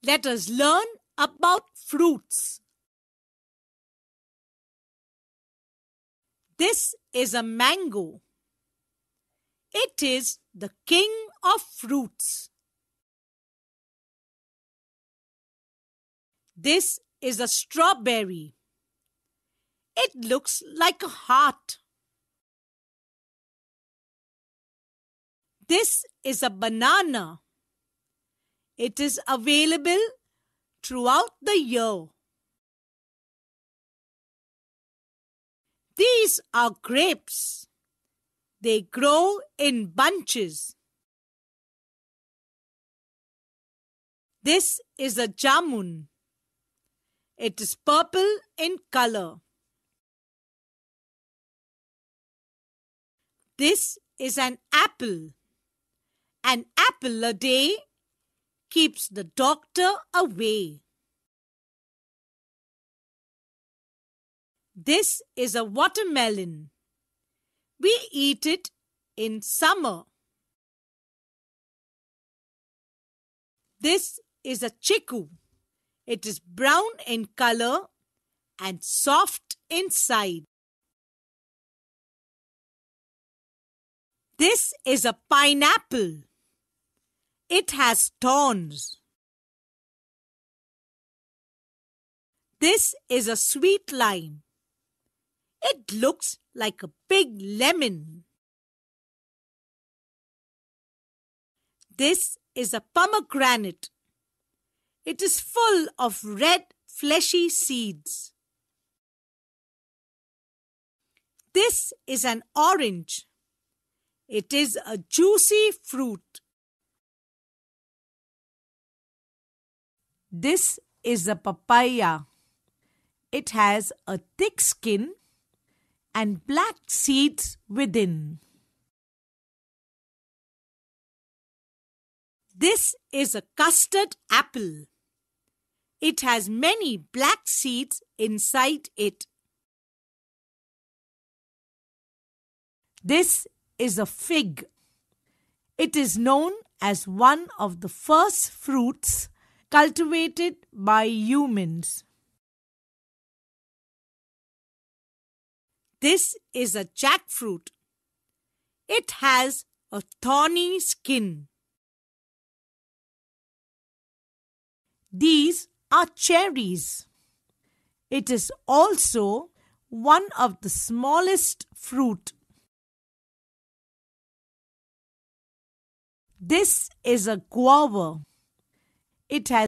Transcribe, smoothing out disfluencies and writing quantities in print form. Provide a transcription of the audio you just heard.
Let us learn about fruits. This is a mango. It is the king of fruits. This is a strawberry. It looks like a heart. This is a banana. It is available throughout the year. These are grapes. They grow in bunches. This is a jamun. It is purple in color. This is an apple. An apple a day keeps the doctor away. This is a watermelon. We eat it in summer. This is a chiku. It is brown in color and soft inside. This is a pineapple. It has thorns. This is a sweet lime. It looks like a big lemon. This is a pomegranate. It is full of red, fleshy seeds. This is an orange. It is a juicy fruit. This is a papaya. It has a thick skin and black seeds within. This is a custard apple. It has many black seeds inside it. This is a fig. It is known as one of the first fruits cultivated by humans. This is a jackfruit. It has a thorny skin. These are cherries. It is also one of the smallest fruit. This is a guava. It has